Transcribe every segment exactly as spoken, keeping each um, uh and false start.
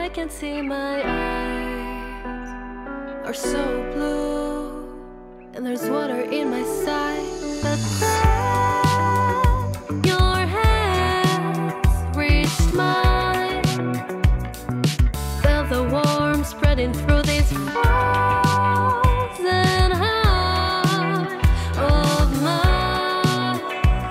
can see my eyes are so blue, and there's water in my sight. But then your hands reached mine, felt the warmth spreading through these frozen heart of mine.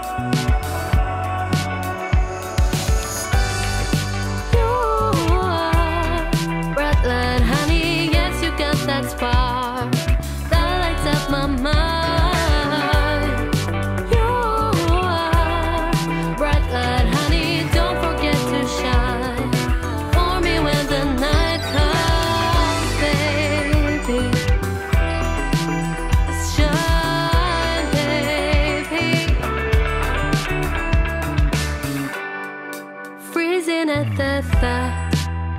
You are breath like honey, yes, you got that spark that lights up my mind. The thought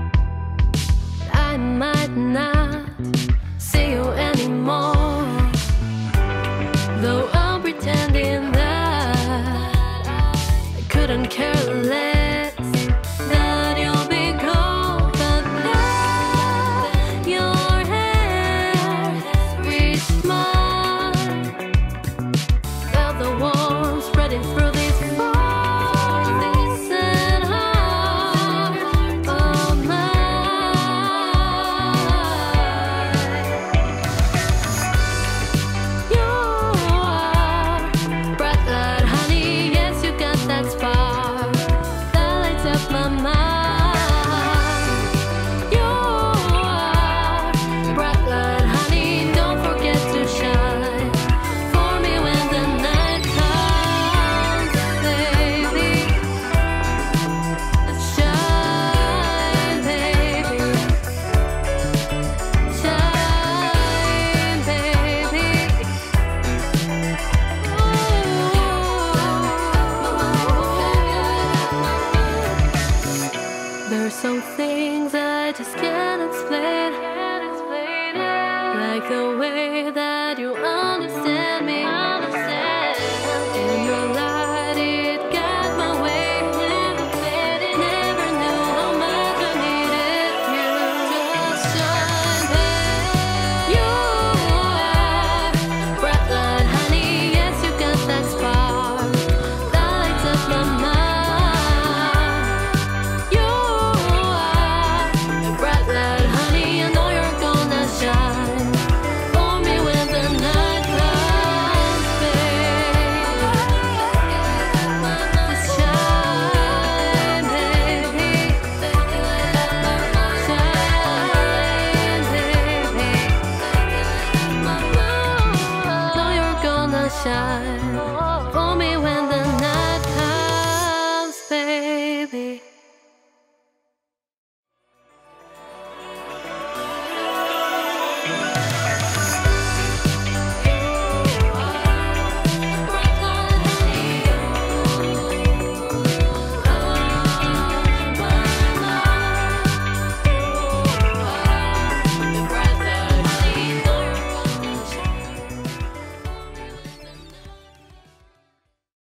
I might not see you anymore, though I'm pretending that I couldn't care less that you'll be gone. But then your hair reached mine, felt the warmth spreading through these some things I just can't explain, like the way that you understand.